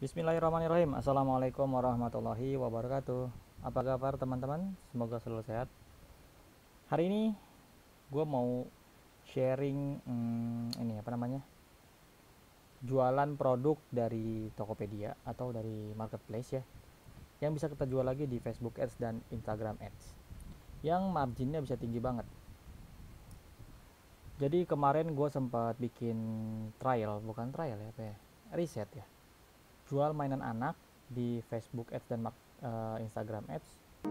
Bismillahirrahmanirrahim. Assalamualaikum warahmatullahi wabarakatuh. Apa kabar teman-teman? Semoga selalu sehat. Hari ini gue mau sharing ini apa namanya, jualan produk dari Tokopedia atau dari marketplace ya, yang bisa kita jual lagi di Facebook Ads dan Instagram Ads, yang marginnya bisa tinggi banget. Jadi kemarin gue sempat bikin bukan trial ya, apa ya, riset ya, jual mainan anak di Facebook Ads dan Instagram Ads.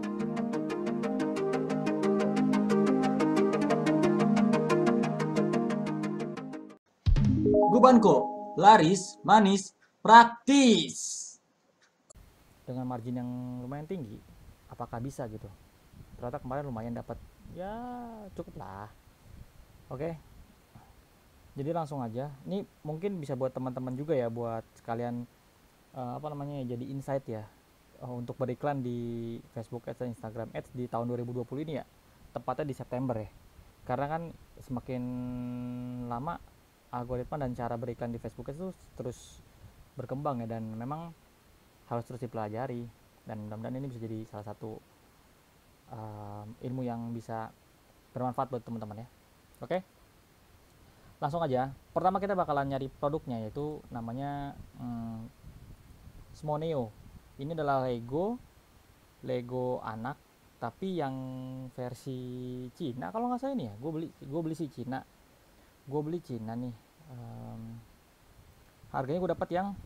Gubanko, laris, manis, praktis. Dengan margin yang lumayan tinggi, apakah bisa gitu? Ternyata kemarin lumayan dapat, ya cukup lah. Oke, jadi langsung aja. Ini mungkin bisa buat teman-teman juga ya, buat sekalian apa namanya, jadi insight ya, untuk beriklan di Facebook Ads dan Instagram Ads di tahun 2020 ini ya, tepatnya di September ya. Karena kan semakin lama algoritma dan cara beriklan di Facebook Ads itu terus berkembang ya, dan memang harus terus dipelajari, dan mudah-mudahan ini bisa jadi salah satu ilmu yang bisa bermanfaat buat teman-teman ya. Oke, langsung aja. Pertama kita bakalan nyari produknya, yaitu namanya Smoneo. Ini adalah Lego anak, tapi yang versi Cina kalau nggak salah ini ya. Gue beli si Cina. Gue beli Cina nih. Harganya gue dapat yang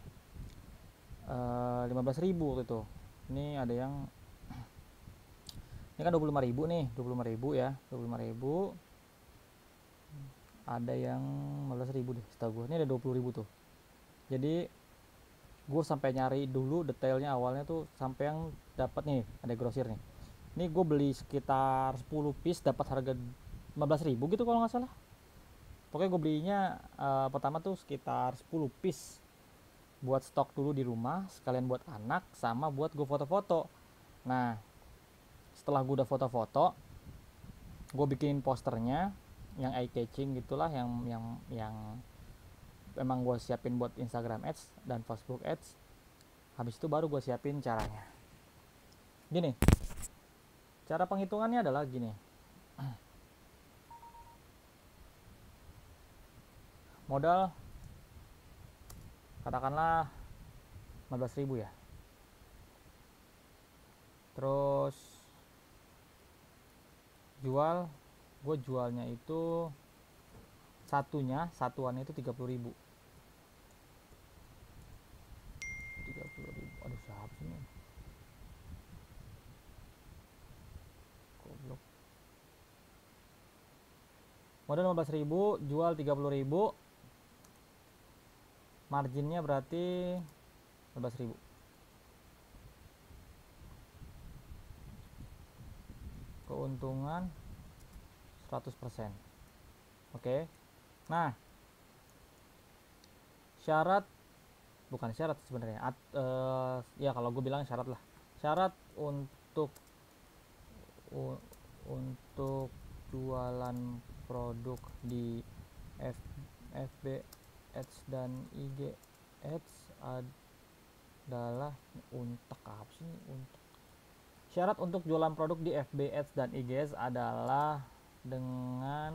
15.000 gitu. Ini ada yang, ini kan 25.000 nih, 25.000 ya, 25.000. Ada yang 15.000 deh setahu gue. Ini ada 20.000 tuh. Jadi gue sampai nyari dulu detailnya awalnya tuh, sampai yang dapat nih ada grosir nih. Ini gue beli sekitar 10 piece dapat harga 15.000 gitu kalau nggak salah. Pokoknya gue belinya pertama tuh sekitar 10 piece buat stok dulu di rumah, sekalian buat anak sama buat gue foto-foto. Nah, setelah gue udah foto-foto, gue bikin posternya yang eye catching gitulah, yang emang gue siapin buat Instagram Ads dan Facebook Ads. Habis itu baru gue siapin caranya. Gini, cara penghitungannya adalah gini. Modal katakanlah 15.000 ya. Terus gue jualnya itu satuannya itu 30.000. 30.000. Aduh, siapa sih ini? Goblok. Modal 15.000, jual 30.000. Marginnya berarti 15.000. Keuntungan 100%. Oke. Nah, bukan syarat sebenarnya. Ya kalau gue bilang syarat lah. Syarat untuk jualan produk di FB Ads dan IG Ads adalah syarat untuk jualan produk di FB Ads dan IG Ads adalah dengan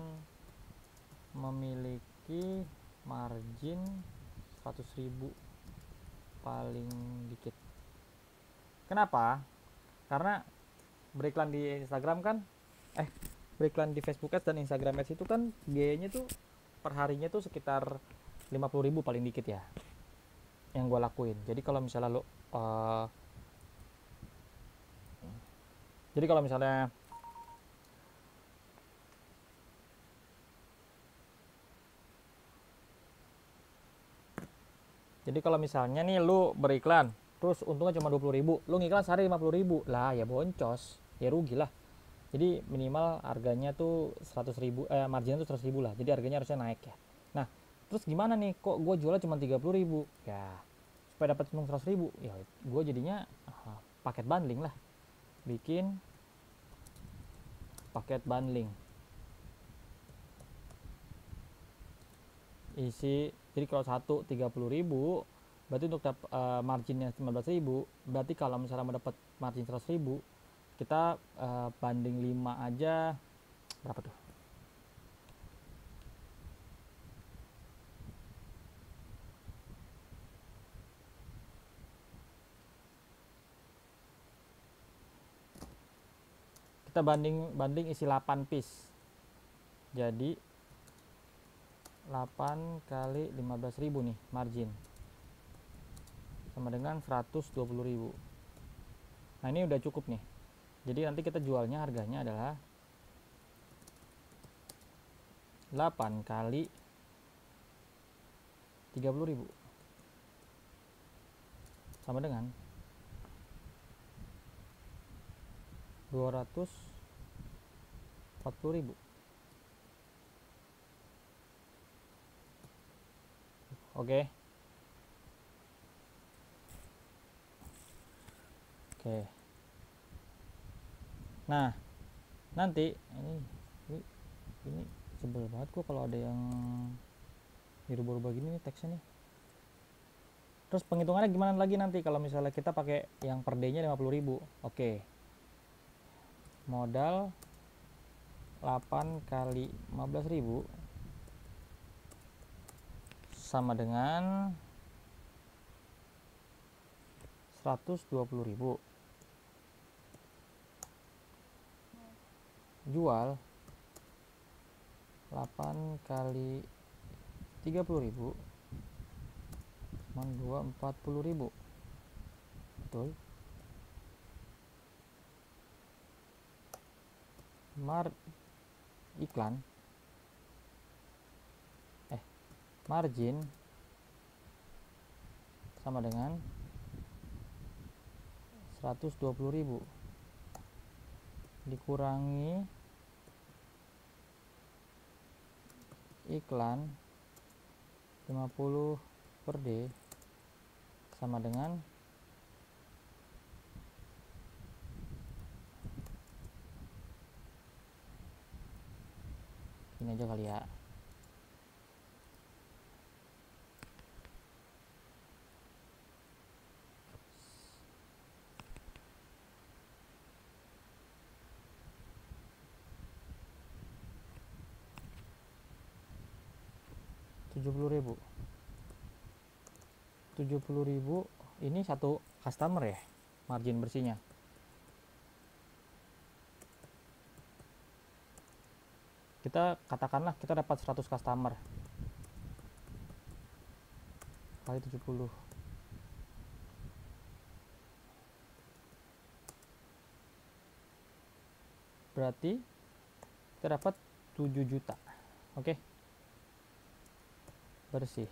memiliki margin 100.000 paling dikit. Kenapa? Karena beriklan di Instagram kan beriklan di Facebook Ads dan Instagram Ads itu kan biayanya tuh perharinya tuh sekitar 50.000 paling dikit ya, yang gue lakuin. Jadi kalau misalnya jadi kalau misalnya nih lu beriklan terus untungnya cuma 20.000, lu ngiklan sehari 50.000 lah, ya boncos, ya rugi lah. Jadi minimal harganya tuh 100.000, marginnya tuh 100.000 lah. Jadi harganya harusnya naik ya. Nah, terus gimana nih, kok gue jualnya cuma 30.000 ya? Supaya dapat untung 100.000 ya, gue jadinya paket bundling lah. Bikin paket bundling isi. Jadi kalau satu 30.000, Berarti untuk marginnya 15.000, berarti kalau misalnya mau dapat margin 100.000, kita banding 5 aja berapa tuh? Kita banding isi 8 piece. Jadi 8 kali 15.000 nih margin. Sama dengan 120.000. Nah, ini udah cukup nih. Jadi nanti kita jualnya harganya adalah 8 kali 30.000 sama dengan 240.000. Oke. Oke. Nah, nanti ini sebel banget gua kalau ada yang dirubah-rubah gini nih teksnya nih. Terus penghitungannya gimana lagi nanti kalau misalnya kita pakai yang per day-nya 50.000. Oke. Modal 8 kali 15.000 sama dengan 120.000. Jual 8 kali 30.000 cuma 240.000. Betul. Margin sama dengan 120.000 dikurangi iklan 50 per day sama dengan ini aja kali ya. Rp70.000 ini satu customer ya margin bersihnya. Kita katakanlah kita dapat 100 customer kali 70, berarti kita dapat 7 juta. Oke. Bersih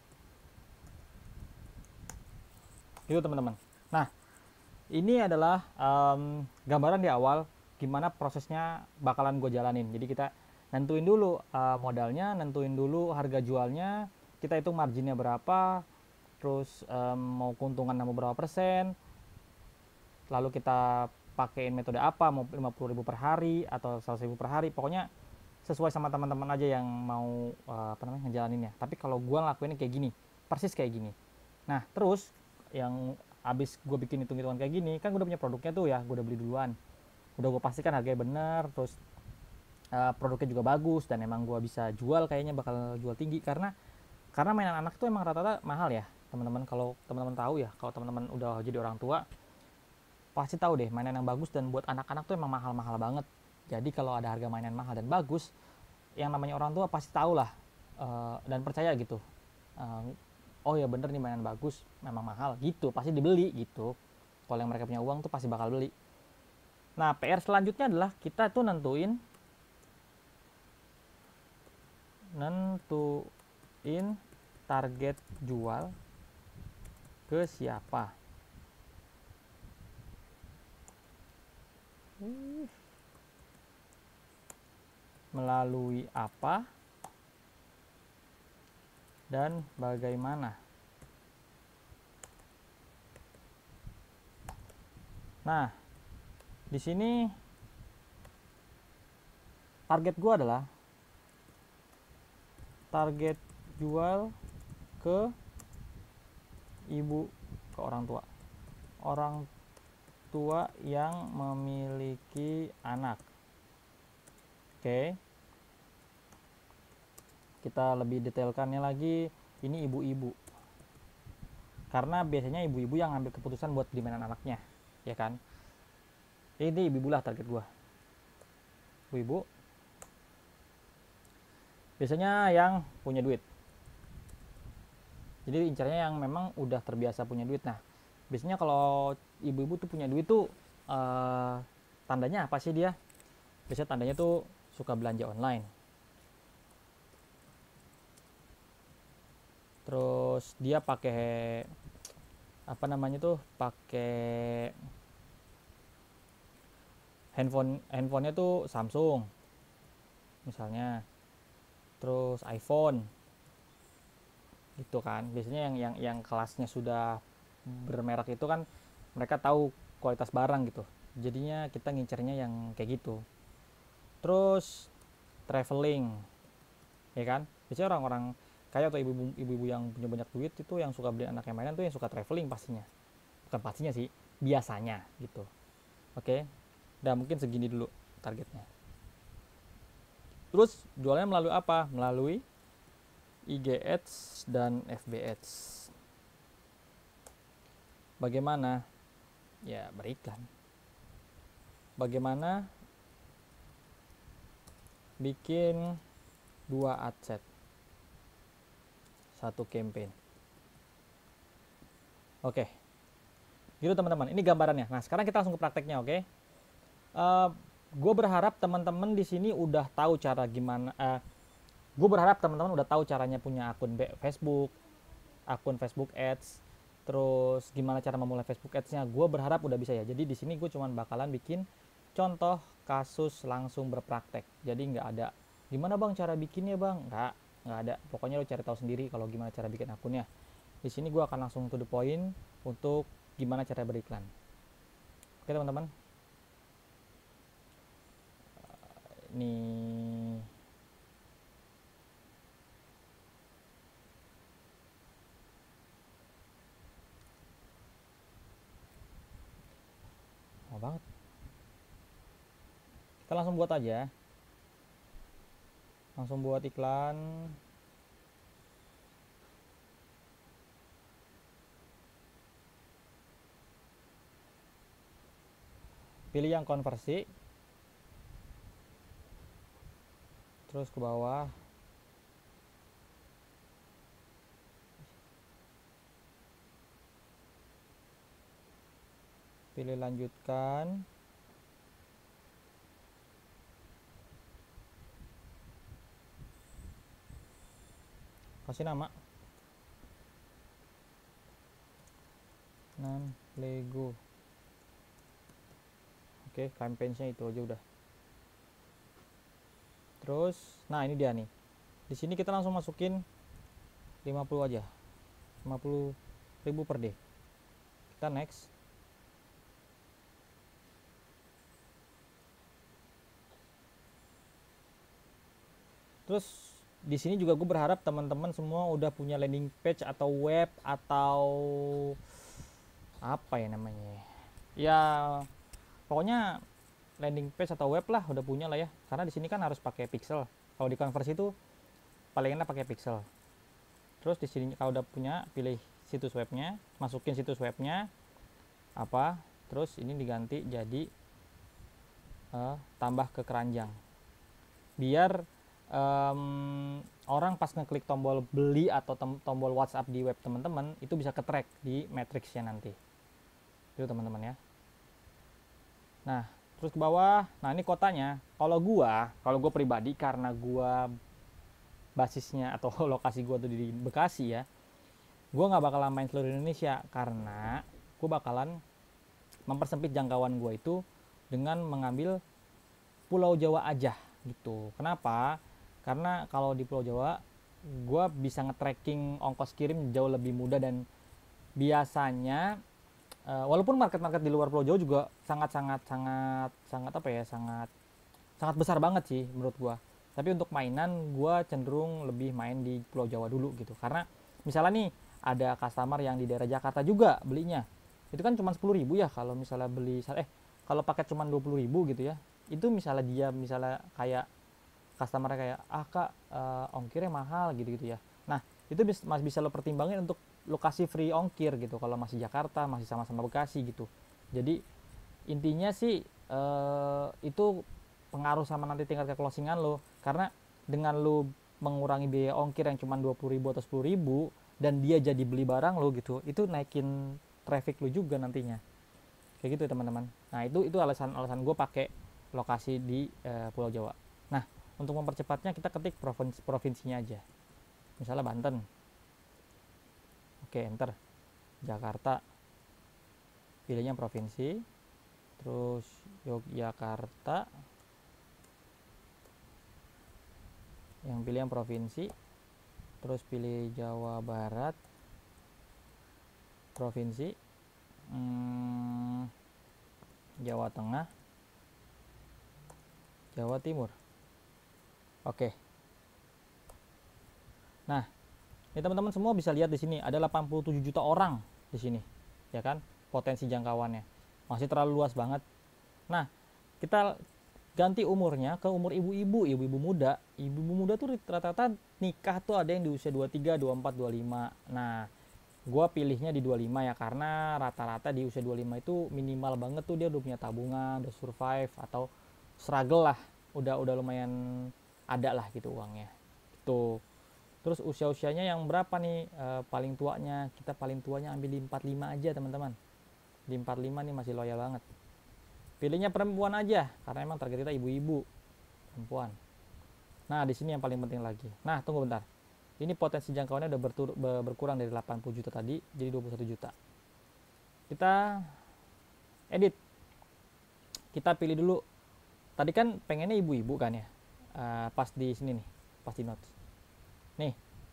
itu teman-teman. Nah, ini adalah gambaran di awal gimana prosesnya bakalan gue jalanin. Jadi kita nentuin dulu modalnya, nentuin dulu harga jualnya, kita hitung marginnya berapa, terus mau keuntungan sama berapa persen, lalu kita pakein metode apa, mau 50.000 per hari atau 100.000 per hari, pokoknya sesuai sama teman-teman aja yang mau ngejalaninnya. Tapi kalau gue ngelakuinnya kayak gini, persis kayak gini. Nah, terus yang abis gue bikin hitung-hitungan kayak gini, kan gue udah punya produknya tuh ya, gue udah beli duluan, udah gue pastikan harganya bener, terus produknya juga bagus, dan emang gue bisa jual, kayaknya bakal jual tinggi karena mainan anak tuh emang rata-rata mahal ya teman-teman. Kalau teman-teman tahu ya, kalau teman-teman udah jadi orang tua pasti tahu deh, mainan yang bagus dan buat anak-anak tuh emang mahal-mahal banget. Jadi kalau ada harga mainan mahal dan bagus, yang namanya orang tua pasti tahu lah dan percaya gitu. Oh ya bener nih, mainan bagus memang mahal gitu, pasti dibeli gitu. Kalau yang mereka punya uang tuh pasti bakal beli. Nah, PR selanjutnya adalah kita tuh nentuin target jual ke siapa. Melalui apa dan bagaimana. Nah, di sini target gua adalah target jual ke ibu ke orang tua. Orang tua yang memiliki anak. Oke. Kita lebih detailkannya lagi, ini ibu-ibu. Karena biasanya ibu-ibu yang ngambil keputusan buat beli mainan anaknya, ya kan? Ini ibu-ibu lah target gua. Ibu-ibu biasanya yang punya duit. Jadi incarnya yang memang udah terbiasa punya duit. Nah, biasanya kalau ibu-ibu tuh punya duit tuh tandanya apa sih dia? Biasanya tandanya tuh suka belanja online. Terus dia pakai apa namanya tuh? Pakai handphonenya tuh Samsung misalnya. Terus iPhone. Gitu kan. Biasanya yang kelasnya sudah bermerek itu kan mereka tahu kualitas barang gitu. Jadinya kita ngincernya yang kayak gitu. Terus traveling, ya kan? Biasanya orang-orang kaya atau ibu-ibu yang punya banyak duit itu yang suka beli anaknya mainan tuh yang suka traveling pastinya. Bukan pastinya sih, biasanya gitu. Oke. Dan mungkin segini dulu targetnya. Terus jualnya melalui apa? Melalui IG Ads dan FB Ads. Bagaimana? Ya beriklan. Bagaimana bikin 2 adset, 1 campaign. Oke, gitu teman-teman. Ini gambarannya. Nah, sekarang kita langsung ke prakteknya, oke? Gue berharap teman-teman di sini udah tahu cara gimana. Gue berharap teman-teman udah tahu caranya punya akun Facebook Ads. Terus gimana cara memulai Facebook Ads-nya. Gue berharap udah bisa ya. Jadi di sini gue cuman bakalan bikin contoh kasus langsung berpraktek. Jadi nggak ada gimana bang cara bikinnya bang, nggak ada. Pokoknya lo cari tahu sendiri kalau gimana cara bikin akunnya. Di sini gue akan langsung to the point untuk gimana cara beriklan. Oke teman-teman. Ini mau banget. Kita langsung buat aja. Langsung buat iklan. Pilih yang konversi. Terus ke bawah. Pilih lanjutkan. Kasih nama. Lego. Oke, campaign-nya itu aja udah. Terus, nah ini dia nih. Di sini kita langsung masukin 50 aja. 50.000 per day. Kita next. Terus di sini juga gue berharap teman-teman semua udah punya landing page atau web atau apa ya namanya. Ya pokoknya landing page atau web lah udah punya lah ya. Karena di sini kan harus pakai pixel. Kalau di konversi itu paling enak pakai pixel. Terus di sini kalau udah punya pilih situs webnya, masukin situs webnya apa. Terus ini diganti jadi tambah ke keranjang. Biar orang pas ngeklik tombol beli atau tombol WhatsApp di web teman-teman itu bisa ke track di matriksnya nanti. Itu teman-teman ya. Nah, terus ke bawah. Nah, ini kotanya. Kalau gua pribadi karena gua basisnya atau lokasi gua tuh di Bekasi ya. Gua nggak bakalan main seluruh Indonesia karena gua bakalan mempersempit jangkauan gua itu dengan mengambil Pulau Jawa aja gitu. Kenapa? Karena kalau di Pulau Jawa gue bisa nge-tracking ongkos kirim jauh lebih mudah dan biasanya walaupun market-market di luar Pulau Jawa juga sangat apa ya, sangat besar banget sih menurut gue. Tapi untuk mainan gue cenderung lebih main di Pulau Jawa dulu gitu. Karena misalnya nih ada customer yang di daerah Jakarta juga belinya, itu kan cuma 10.000 ya kalau misalnya beli kalau paket cuma 20.000 gitu ya, itu misalnya dia misalnya kayak customer kayak kak ongkirnya mahal gitu ya, nah itu masih bisa lo pertimbangin untuk lokasi free ongkir gitu kalau masih Jakarta, masih sama-sama Bekasi gitu. Jadi intinya sih itu pengaruh sama nanti tingkat ke closingan lo, karena dengan lo mengurangi biaya ongkir yang cuma 20.000 atau 10.000 dan dia jadi beli barang lo gitu, itu naikin traffic lo juga nantinya, kayak gitu ya teman-teman. Nah itu alasan gue pakai lokasi di Pulau Jawa. Nah untuk mempercepatnya kita ketik provinsinya aja, misalnya Banten, oke enter. Jakarta, pilihnya provinsi, terus Yogyakarta, yang pilih yang provinsi, terus pilih Jawa Barat provinsi, Jawa Tengah, Jawa Timur. Oke. Nah, ini teman-teman semua bisa lihat di sini ada 87 juta orang di sini, ya kan? Potensi jangkauannya masih terlalu luas banget. Nah, kita ganti umurnya ke umur ibu-ibu muda. Ibu-ibu muda tuh rata-rata nikah tuh ada yang di usia 23, 24, 25. Nah, gue pilihnya di 25 ya, karena rata-rata di usia 25 itu minimal banget tuh dia udah punya tabungan, udah survive atau struggle lah, udah lumayan ada lah gitu uangnya. Tuh. Terus usia-usianya yang berapa nih paling tuanya? Kita paling tuanya ambil di 45 aja teman-teman. Di 45 nih masih loyal banget. Pilihnya perempuan aja karena emang target kita ibu-ibu perempuan. Nah di sini yang paling penting lagi. Nah tunggu bentar. Ini potensi jangkauannya udah berkurang dari 80 juta tadi jadi 21 juta. Kita edit. Kita pilih dulu. Tadi kan pengennya ibu-ibu kan ya. Pas di sini nih, pas di notes. Nih.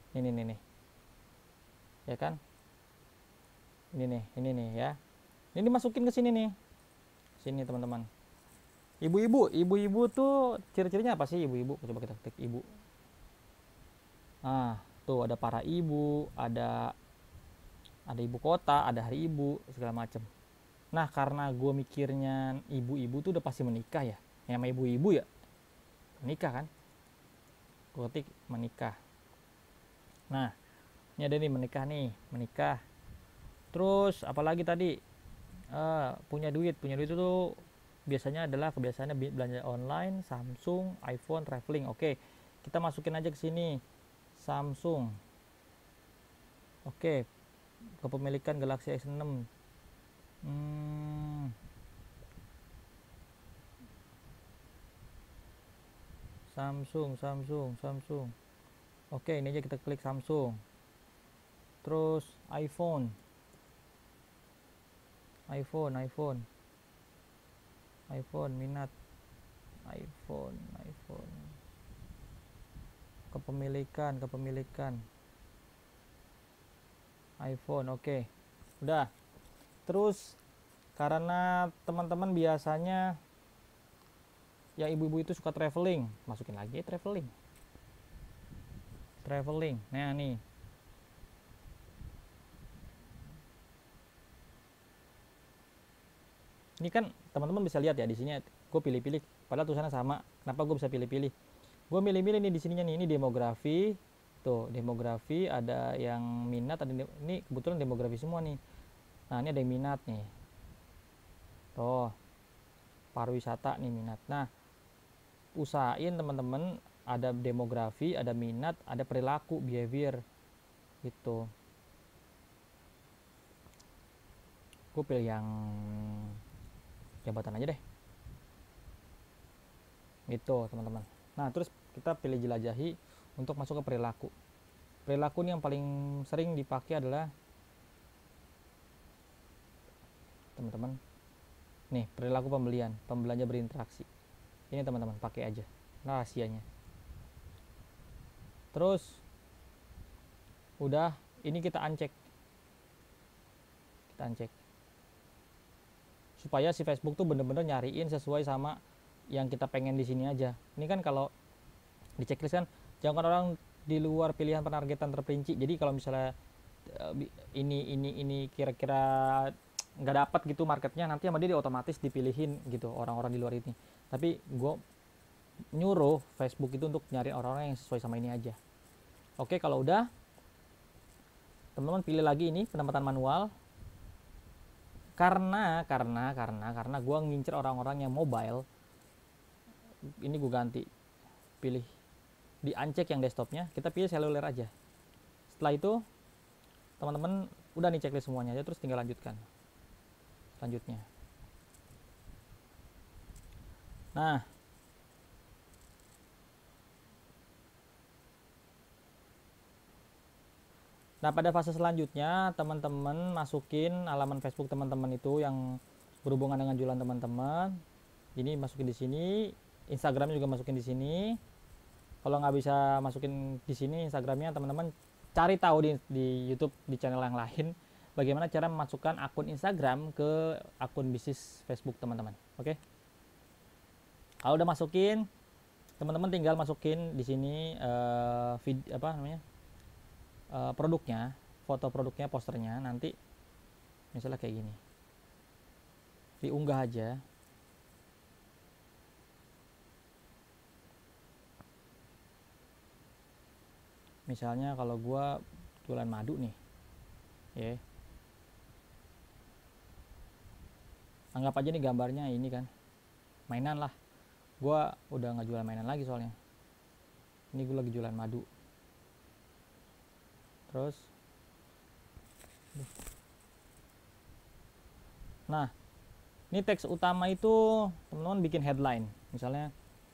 Ya kan? Ini nih ya. Ini dimasukin ke sini nih. Sini teman-teman. Ibu-ibu tuh ciri-cirinya apa sih ibu-ibu? Coba kita ketik ibu. Nah, tuh ada para ibu, ada ibu kota, ada hari ibu, segala macem. Nah, karena gue mikirnya ibu-ibu tuh udah pasti menikah ya. Yang sama ibu-ibu ya menikah kan? Gue ketik menikah. Nah, ini ada nih menikah. Terus apalagi tadi punya duit itu biasanya adalah kebiasaannya belanja online, Samsung, iPhone, traveling. Oke, kita masukin aja ke sini Samsung. Oke, kepemilikan Galaxy S6. Samsung. Oke, ini aja kita klik Samsung. Terus iPhone minat iPhone kepemilikan iPhone. Oke, udah. Terus karena teman-teman biasanya yang ibu-ibu itu suka traveling, masukin lagi traveling. Nah nih, ini kan teman-teman bisa lihat ya di sini gue pilih-pilih padahal tulisannya sama. Kenapa gue bisa pilih-pilih? Gue milih-milih nih di sininya nih, ini demografi. Tuh, demografi ada yang minat, ada ini kebetulan demografi semua nih. Nah, ini ada yang minat nih. Tuh. Pariwisata nih minat. Nah, usahain teman-teman ada demografi, ada minat, ada perilaku, behavior gitu. Gue pilih yang jabatan aja deh gitu teman-teman. Nah terus kita pilih jelajahi untuk masuk ke perilaku. Perilaku ini yang paling sering dipakai adalah teman-teman nih, perilaku pembelanja berinteraksi. Ini teman-teman pakai aja rahasianya. Terus udah, ini kita uncheck supaya si Facebook tuh bener-bener nyariin sesuai sama yang kita pengen di sini aja. Ini kan kalau di checklist kan jangan orang di luar pilihan penargetan terperinci. Jadi kalau misalnya ini kira-kira nggak dapat gitu marketnya, nanti sama dia otomatis dipilihin gitu orang-orang di luar ini. Tapi gue nyuruh Facebook itu untuk nyari orang-orang yang sesuai sama ini aja. Oke, kalau udah teman-teman pilih lagi ini penempatan manual, karena gue ngincer orang-orang yang mobile. Ini gue ganti, pilih di uncheck yang desktopnya, kita pilih seluler aja. Setelah itu teman-teman udah nih checklist semuanya aja, terus tinggal lanjutkan selanjutnya. Nah, pada fase selanjutnya teman-teman masukin halaman Facebook teman-teman itu yang berhubungan dengan jualan teman-teman. Ini masukin di sini, Instagram juga masukin di sini. Kalau nggak bisa masukin di sini Instagramnya, teman-teman cari tahu di YouTube, di channel yang lain, bagaimana cara memasukkan akun Instagram ke akun bisnis Facebook teman-teman. Oke? Kalau udah masukin, teman-teman tinggal masukin di sini produknya, foto produknya, posternya. Nanti misalnya kayak gini, diunggah aja. Misalnya kalau gua jualan madu nih, ya, anggap aja nih gambarnya ini kan mainan lah. Gua udah nggak jualan mainan lagi soalnya, ini gue lagi jualan madu. Terus nah, ini teks utama itu teman-teman bikin headline. Misalnya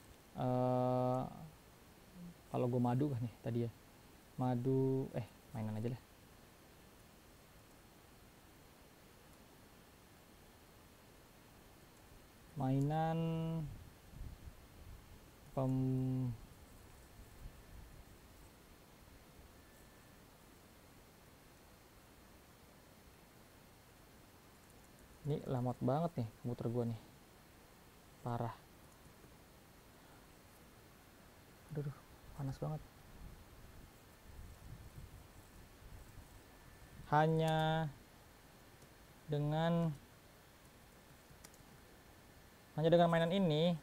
kalau gue madu kan nih tadi ya, madu mainan aja lah. Mainan ini lambat banget nih komputer gue nih, parah. Aduh, panas banget. Hanya dengan mainan ini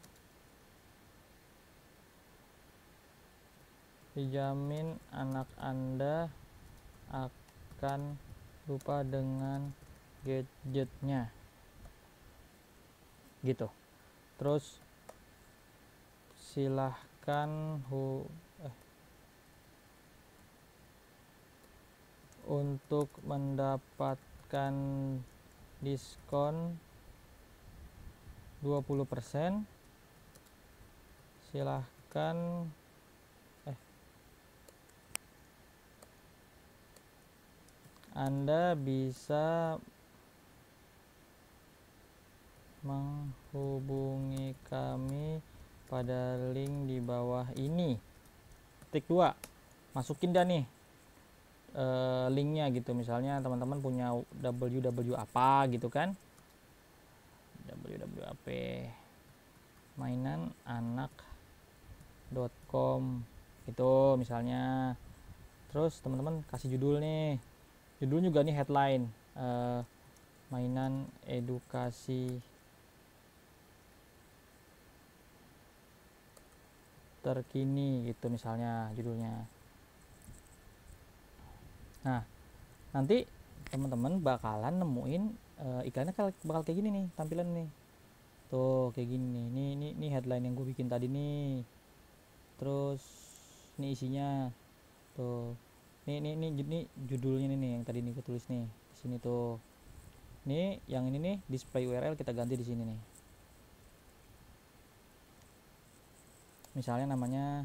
dijamin anak Anda akan lupa dengan gadgetnya gitu. Terus silahkan untuk mendapatkan diskon 20%, silahkan Anda bisa menghubungi kami pada link di bawah ini. Titik 2, masukin dah nih linknya gitu. Misalnya teman-teman punya www apa gitu kan, www mainananak.com itu misalnya. Terus teman-teman kasih judul nih, judul juga nih headline, mainan edukasi terkini gitu misalnya judulnya. Nah, nanti teman-teman bakalan nemuin iklannya bakal kayak gini nih tampilan nih. Tuh kayak gini nih. Ini headline yang gue bikin tadi nih. Terus ini isinya. Tuh. Ini judulnya nih yang tadi nih gue tulis nih. Di sini tuh. Nih yang ini nih display URL kita ganti di sini nih. Misalnya namanya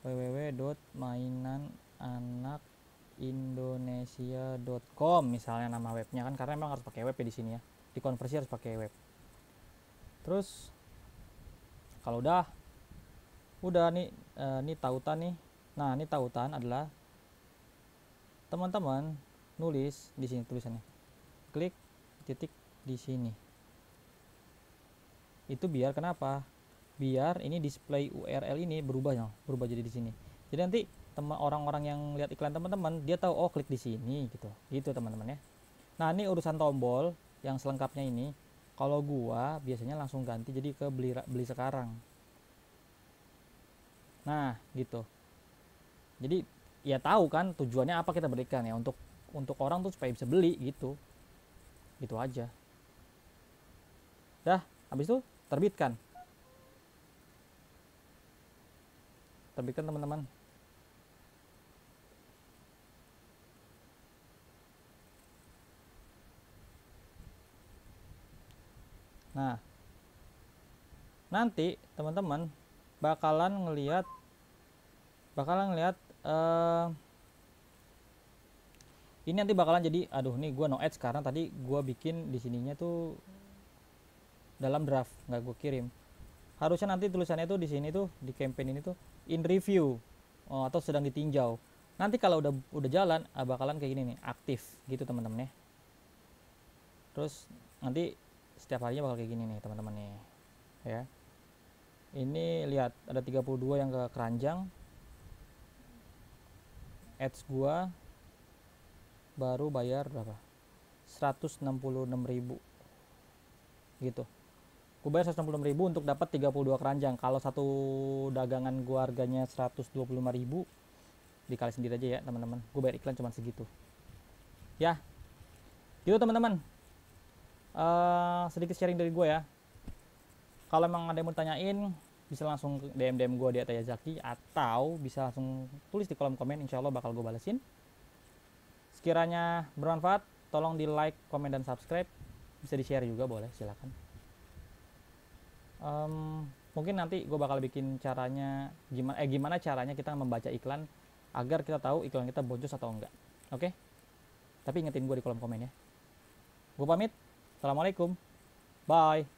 www.mainananakindonesia.com misalnya nama webnya kan, karena memang harus pakai web ya di sini ya, dikonversi harus pakai web. Terus kalau udah nih ini tautan nih. Nah, ini tautan adalah teman-teman nulis di sini tulisannya, klik titik di sini. Itu biar kenapa? Biar ini display URL ini berubah jadi di sini. Jadi nanti orang-orang yang lihat iklan teman-teman, dia tahu oh klik di sini gitu teman-teman ya. Nah ini urusan tombol yang selengkapnya ini, kalau gua biasanya langsung ganti jadi ke beli sekarang. Nah gitu, jadi ya tahu kan tujuannya apa kita berikan ya, untuk orang tuh supaya bisa beli gitu aja. Dah habis itu terbitkan teman-teman. Nah nanti teman-teman bakalan ngelihat ini nanti bakalan jadi, aduh nih gue no ads sekarang, tadi gue bikin di sininya tuh dalam draft, nggak gue kirim. Harusnya nanti tulisannya tuh di sini tuh, di campaign ini tuh in review, atau sedang ditinjau. Nanti kalau udah jalan bakalan kayak gini nih, aktif gitu teman-teman ya. Terus nanti setiap harinya bakal kayak gini nih teman-teman nih ya. Ini lihat ada 32 yang ke keranjang. Ads gua baru bayar berapa? 166.000 gitu. Gue bayar 166.000 untuk dapat 32 keranjang. Kalau satu dagangan gua harganya 125.000, dikali sendiri aja ya teman-teman. Gue bayar iklan cuma segitu. Ya, gitu teman-teman. Sedikit sharing dari gue ya. Kalau emang ada yang mau tanyain, bisa langsung DM gue di @yazaki, atau bisa langsung tulis di kolom komen, insya Allah bakal gue balesin. Sekiranya bermanfaat, tolong di like, komen, dan subscribe. Bisa di share juga boleh, silakan. Mungkin nanti gue bakal bikin caranya gimana caranya kita membaca iklan agar kita tahu iklan kita boncos atau enggak. Oke? Tapi ingetin gue di kolom komen ya. Gue pamit. Assalamualaikum. Bye.